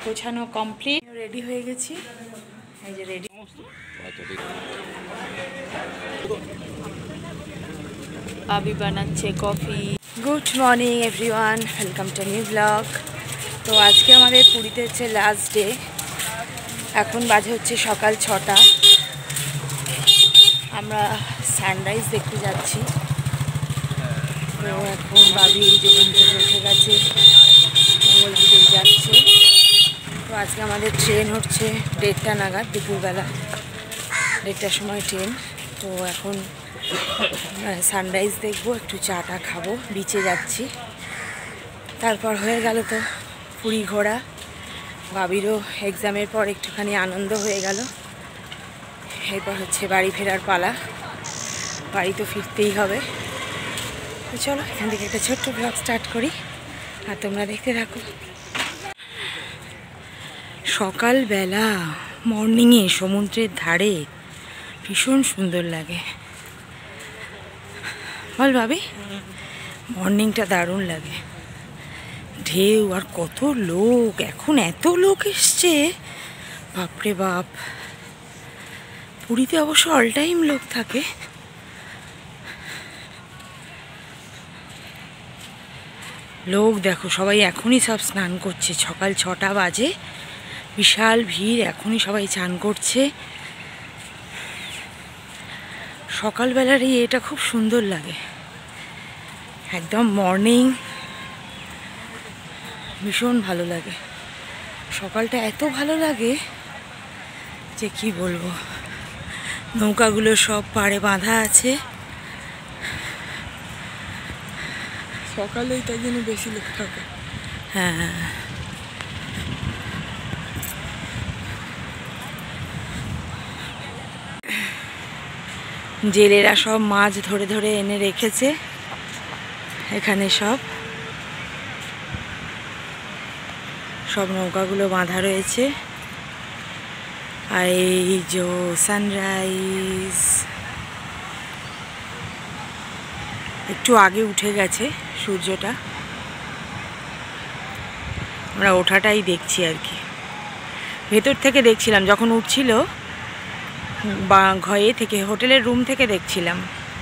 গোছানো complete, ready হয়ে গেছি। এই যে রেডি, আবি বানাচ্ছে coffee. Good morning everyone, welcome to new blog. তো আজকে আমাদের পুরীতে হচ্ছে লাস্ট ডে। এখন বাজে হচ্ছে সকাল 6টা। আমরা সানরাইজ দেখতে যাচ্ছি। তো এখন বাবি দোকান থেকে উঠে গেছে, মঙ্গলদ্বীপে যাচ্ছে। তো আজকে আমাদের ট্রেন হচ্ছে 1:30 নাগাদ, দুপুরবেলা 1:30টার সময় ট্রেন। তো এখন সানরাইজ দেখবো, একটু চাটা খাবো, বিচে যাচ্ছি। তারপর হয়ে গেল তো পুরী ঘোরা। বাবিরও এক্সামের পর একটুখানি আনন্দ হয়ে গেল। এরপর হচ্ছে বাড়ি ফেরার পালা, বাড়ি তো ফিরতেই হবে। তো চলো এখান থেকে একটা ছোট্ট ব্লগ স্টার্ট করি, আর তোমরা দেখতে থাকো। সকালবেলা মর্নিংয়ে সমুদ্রের ধারে ভীষণ সুন্দর লাগে, বল ভাবি? মর্নিংটা দারুণ লাগে, ঢেউ আর কত লোক। এখন এত লোক এসছে, বাপরে বাপ। পুরীতে অবশ্য অল টাইম লোক থাকে। লোক দেখো, সবাই এখনই সব স্নান করছে। সকাল 6টা বাজে, বিশাল ভিড়, এখনই সবাই স্নান করছে। সকালবেলার এটা খুব সুন্দর লাগে, একদম মর্নিং, ভীষণ ভালো লাগে। সকালটা এত ভালো লাগে যে কি বলবো। নৌকাগুলো সব পাড়ে বাঁধা আছে। সকালেই তাই জন্য বেশি লোক থাকে। হ্যাঁ, জেলেরা সব মাছ ধরে ধরে এনে রেখেছে এখানে। সব নৌকাগুলো বাঁধা রয়েছে। আর এই যে সানরাইজ একটু আগে উঠে গেছে সূর্যটা, আমরা ওঠাটাই দেখছি আর কি। ভেতর থেকে দেখছিলাম যখন উঠছিল, বা ঘরে থেকে, হোটেলের রুম থেকে দেখছিলাম।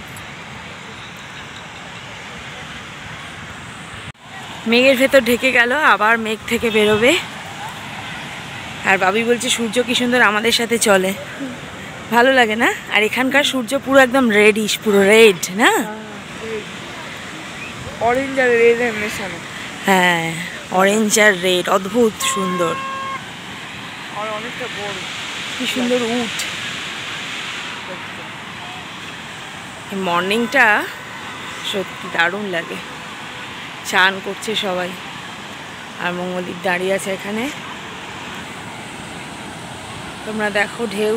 মেঘের ভেতর ঢেকে গেল, আবার মেঘ থেকে বেরোবে। আর বাবি বলছে সূর্য কি সুন্দর আমাদের সাথে চলে, ভালো লাগে না? আর এখানকার সূর্য পুরো একদম রেডিশ, পুরো রেড না, অরেঞ্জ আর রেড মেশানো। হ্যাঁ, অরেঞ্জ আর রেড, অদ্ভুত সুন্দর। আর অনেকটা বড়, কি সুন্দর উঠ। মর্নিংটা সত্যি দারুণ লাগে। চান করছে সবাই, আর মঙ্গলদ্বীপ দাঁড়িয়ে আছে এখানে। তোমরা দেখো ঢেউ।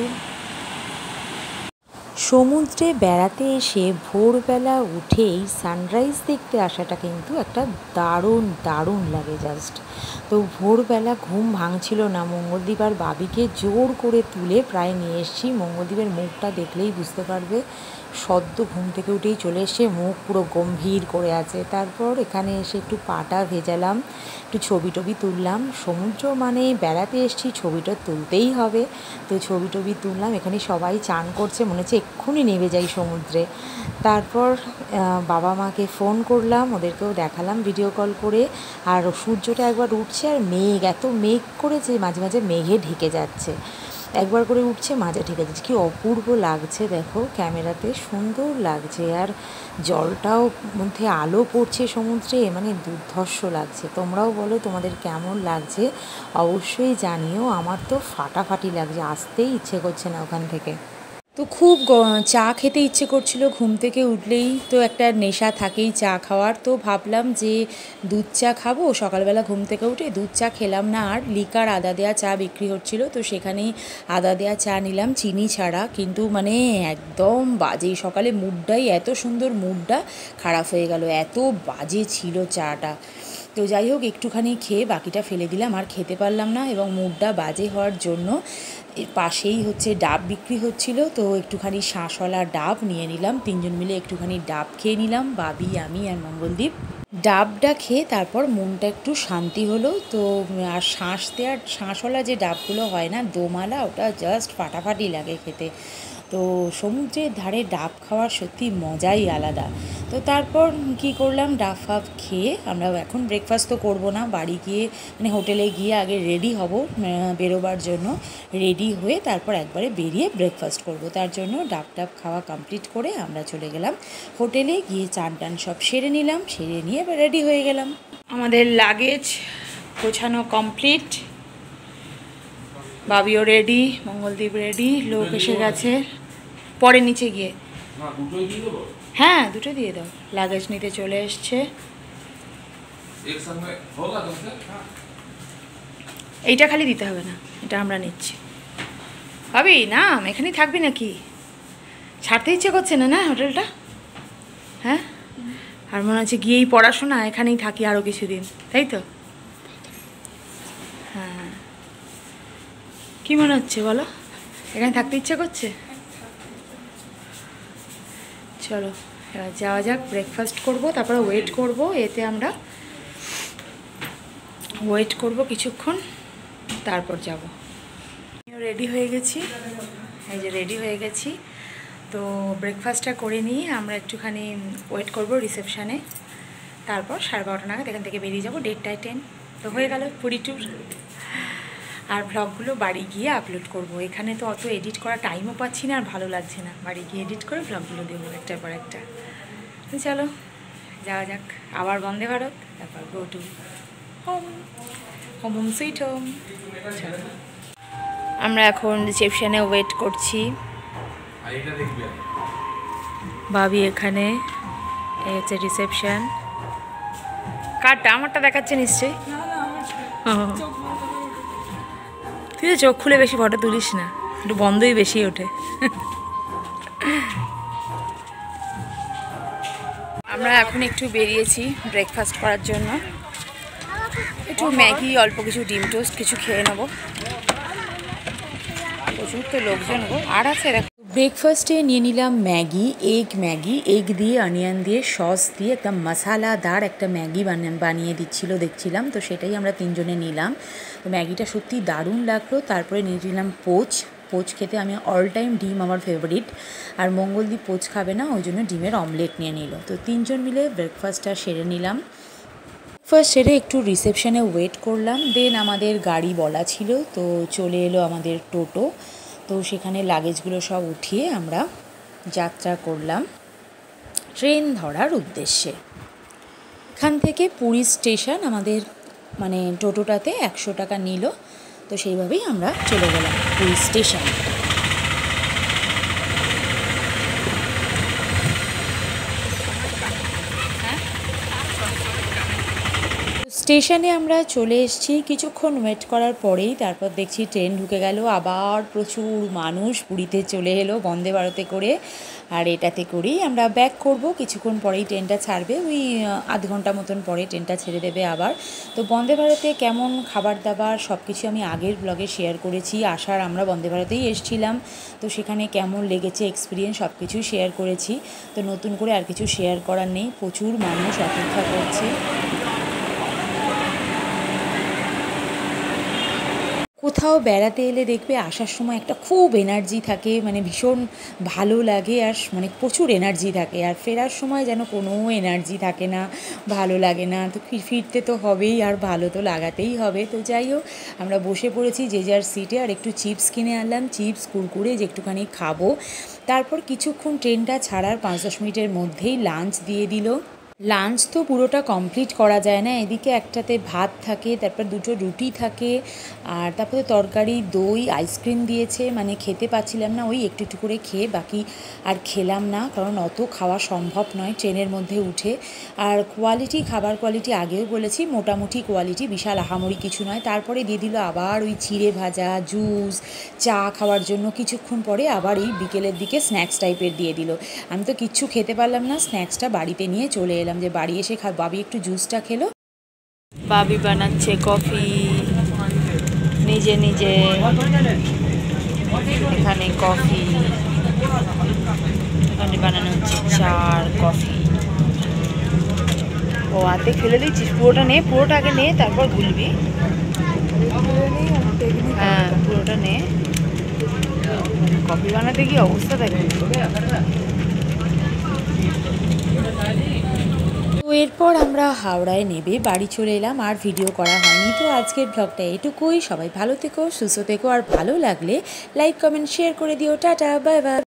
সমুদ্রে বেড়াতে এসে ভোরবেলা উঠেই সানরাইজ দেখতে আসাটা কিন্তু একটা দারুণ দারুণ লাগে জাস্ট। তো ভোরবেলা ঘুম ভাঙছিল না, মঙ্গলদ্বীপ আর বাবিকে জোর করে তুলে প্রায় নিয়ে এসেছি। মঙ্গলদ্বীপের মুখটা দেখলেই বুঝতে পারবে, সদ্য ঘুম থেকে উঠেই চলে এসে মুখ পুরো গম্ভীর করে আছে। তারপর এখানে এসে একটু পাটা ভেজালাম, একটু ছবি টবি তুললাম। সমুদ্র মানে বেড়াতে এসেছি, ছবিটা তুলতেই হবে। তো ছবি টবি তুললাম। এখানে সবাই চান করছে, মনে হচ্ছে এক্ষুনি নেমে যাই সমুদ্রে। তারপর বাবা মাকে ফোন করলাম, ওদেরকেও দেখালাম ভিডিও কল করে। আর সূর্যটা একবার উঠছে, আর মেঘ, এত মেঘ করেছে, মাঝে মাঝে মেঘে ঢেকে যাচ্ছে। একবার করে উঠছে, মাঝে ঢেকে যাচ্ছে। কি অপূর্ব লাগছে দেখো, ক্যামেরাতে সুন্দর লাগছে। আর জলটাও মধ্যে আলো পড়ছে সমুদ্রে, মানে দুর্ধর্ষ লাগছে। তোমরাও বলো তোমাদের কেমন লাগছে, অবশ্যই জানিও। আমার তো ফাটাফাটি লাগছে, আসতেই ইচ্ছে করছে না ওখান থেকে। তো খুব চা খেতে ইচ্ছে করছিল ঘুম থেকে উঠলেই, তো একটা নেশা থাকেই চা খাওয়ার। তো ভাবলাম যে দুধ চা খাবো, সকালবেলা ঘুম থেকে উঠে দুধ চা খেলাম না। আর লিকার আদা দেওয়া চা বিক্রি হচ্ছিল, তো সেখানেই আদা দেওয়া চা নিলাম, চিনি ছাড়া। কিন্তু মানে একদম বাজে, সকালে মুডটাই এত সুন্দর, মুডটা খারাপ হয়ে গেল, এত বাজে ছিল চাটা। তো যাই হোক, একটুখানি খেয়ে বাকিটা ফেলে দিলাম, আর খেতে পারলাম না। এবং মুডটা বাজে হওয়ার জন্য এর পাশেই হচ্ছে ডাব বিক্রি হচ্ছিল, তো একটুখানি শাঁসওয়ালা ডাব নিয়ে নিলাম। তিনজন মিলে একটুখানি ডাব খেয়ে নিলাম, বাবি, আমি আর মঙ্গলদ্বীপ। ডাবটা খেয়ে তারপর মনটা একটু শান্তি হলো। তো আর শাঁসওয়ালা যে ডাবগুলো হয় না, দোমালা, ওটা জাস্ট ফাটাফাটি লাগে খেতে। তো সমুদ্রের ধারে ডাব খাওয়ার সত্যি মজাই আলাদা। তো তারপর কি করলাম, ডাব ফাব খেয়ে আমরা এখন ব্রেকফাস্ট তো করবো না, বাড়ি গিয়ে মানে হোটেলে গিয়ে আগে রেডি হব বেরোবার জন্য। রেডি হয়ে তারপর একবারে বেরিয়ে ব্রেকফাস্ট করব। তার জন্য ডাব খাওয়া কমপ্লিট করে আমরা চলে গেলাম হোটেলে, গিয়ে চান টান সব সেরে নিলাম, সেরে নিয়ে রেডি হয়ে গেলাম। আমাদের লাগেজ গোছানো কমপ্লিট, বাবিও রেডি, মঙ্গলদ্বীপ রেডি, লোক এসে গেছে। পরে নিচে গিয়ে হ্যাঁ দুটো দিয়ে দাও। লাগেজ নিতে চলে এসছে। এইটা খালি দিতে হবে না, এটা আমরা নিচ্ছি। ভাবি না এখানেই থাকবি নাকি? ছাড়তে ইচ্ছে করছে না না হোটেলটা? হ্যাঁ, আর মনে হচ্ছে গিয়েই পড়াশোনা, এখানেই থাকি আরও কিছুদিন, তাই তো? হ্যাঁ, কী মনে হচ্ছে বলো, এখানে থাকতে ইচ্ছে করছে? চলো এবার যাওয়া যাক, ব্রেকফাস্ট করব, তারপরে ওয়েট করব। এতে আমরা ওয়েট করব কিছুক্ষণ, তারপর যাব। রেডি হয়ে গেছি, এই যে রেডি হয়ে গেছি। তো ব্রেকফাস্টটা করে নিয়ে আমরা একটুখানি ওয়েট করব রিসেপশানে, তারপর 12:30 নাগাদ এখান থেকে বেরিয়ে যাব। 1:30টায় ট্রেন। তো হয়ে গেল পুরী ট্যুর। আর ভ্লগগুলো বাড়ি গিয়ে আপলোড করব। এখানে তো অত এডিট করার টাইমও পাচ্ছি না, আর ভালো লাগছে না। বাড়ি গিয়ে এডিট করে ভ্লগগুলো দেবো একটার পর একটা। তো চলো যাওয়া যাক। আবার বন্দে ভারত, তারপর go to home, home home sweet home. চলো আমরা এখন রিসেপশানে ওয়েট করছি। ভাবি এখানে, এই হচ্ছে রিসেপশান। কারটা আমারটা দেখাচ্ছে নিশ্চয়ই। তুই তো চোখ খুলে বেশি ফটো তুলিস না, একটু বন্ধই বেশি ওঠে। আমরা এখন একটু বেরিয়েছি ব্রেকফাস্ট করার জন্য। একটু ম্যাগি, অল্প কিছু ডিম টোস্ট কিছু খেয়ে নেবো। প্রচুর তো লোকজন গো। আর আছে দেখো, ব্রেকফাস্টে নিয়ে নিলাম ম্যাগি, এগ দিয়ে, অনিয়ন দিয়ে, সস দিয়ে একটা মশালাদার একটা ম্যাগি বানিয়ে দিচ্ছিলো দেখছিলাম। তো সেটাই আমরা তিনজনে নিলাম। তো ম্যাগিটা সত্যি দারুণ লাগলো। তারপরে নিয়ে নিলাম পোচ খেতে আমি অল টাইম ডিম আমার ফেভারিট, আর মঙ্গলদ্বীপ পোচ খাবে না, ওই জন্য ডিমের অমলেট নিয়ে নিল। তো তিনজন মিলে ব্রেকফাস্টটা সেরে নিলাম। ফার্স্ট সেরে একটু রিসেপশানে ওয়েট করলাম। দেন আমাদের গাড়ি বলা ছিল, তো চলে এলো আমাদের টোটো। তো সেখানে লাগেজগুলো সব উঠিয়ে আমরা যাত্রা করলাম ট্রেন ধরার উদ্দেশ্যে। এখান থেকে পুরী স্টেশন আমাদের মানে টোটোটাতে 100 টাকা নিল। তো সেইভাবেই আমরা চলে গেলাম পুরী স্টেশন। স্টেশনে আমরা চলে এসেছি। কিছুক্ষণ ওয়েট করার পরেই তারপর দেখছি ট্রেন ঢুকে গেল। আবার প্রচুর মানুষ পুরীতে চলে এলো বন্দে ভারতে করে। আর এটাতে করেই আমরা ব্যাক করব। কিছুক্ষণ পরেই ট্রেনটা ছাড়বে, ওই আধ ঘন্টা মতন পরে ট্রেনটা ছেড়ে দেবে আবার। তো বন্দে ভারতে কেমন খাবার দাবার সব কিছু আমি আগের ব্লগে শেয়ার করেছি। আসার আমরা বন্দে ভারতেই এসেছিলাম, তো সেখানে কেমন লেগেছে এক্সপিরিয়েন্স সব কিছুই শেয়ার করেছি। তো নতুন করে আর কিছু শেয়ার করার নেই। প্রচুর মানুষ অপেক্ষা করছে। কোথাও বেড়াতে এলে দেখবে আসার সময় একটা খুব এনার্জি থাকে, মানে ভীষণ ভালো লাগে, আর মানে প্রচুর এনার্জি থাকে। আর ফেরার সময় যেন কোনো এনার্জি থাকে না, ভালো লাগে না। তো ফিরতে তো হবেই, আর ভালো তো লাগাতেই হবে। তো যাই হোক, আমরা বসে পড়েছি যে যার সিটে। আর একটু চিপস কিনে আনলাম, চিপস কুরকুরে যে একটুখানি খাবো। তারপর কিছুক্ষণ ট্রেনটা ছাড়ার 5-10 মিনিটের মধ্যেই লাঞ্চ দিয়ে দিল। লাঞ্চ তো পুরোটা কমপ্লিট করা যায় না। এদিকে একটাতে ভাত থাকে, তারপর 2টো রুটি থাকে, আর তারপরে তরকারি, দই, আইসক্রিম দিয়েছে। মানে খেতে পাচ্ছিলাম না, ওই একটু একটু করে খেয়ে বাকি আর খেলাম না, কারণ অত খাওয়া সম্ভব নয় ট্রেনের মধ্যে উঠে। আর কোয়ালিটি, খাবার কোয়ালিটি আগেও বলেছি মোটামুটি কোয়ালিটি, বিশাল আহামরি কিছু নয়। তারপরে দিয়ে দিল আবার ওই চিড়ে ভাজা, জুস, চা খাওয়ার জন্য। কিছুক্ষণ পরে আবার এই বিকেলের দিকে স্ন্যাক্স টাইপের দিয়ে দিল। আমি তো কিচ্ছু খেতে পারলাম না, স্ন্যাক্সটা বাড়িতে নিয়ে চলে এলাম, যে বাড়ি এসে বাবি একটু জুসটা খেলো। বাবি বানাচ্ছে কফি নিজে নিজে, এখানে কফি, এখানে বানানো হচ্ছে চা আর কফি। ও হাতে ফেলে দিচ্ছিস, পুরোটা নে, পুরোটা আগে নে, তারপর গুলবি। হ্যাঁ পুরোটা নে। কফি বানাতে কি অবস্থা দেখো। তো এরপর আমরা হাওড়ায় নেমে বাড়ি চলে এলাম, আর ভিডিও করা হয়নি। তো আজকের ব্লগটা এটুকুই। সবাই ভালো থেকো, সুস্থ থেকো, আর ভালো লাগলে লাইক কমেন্ট শেয়ার করে দিও। Tata, bye by.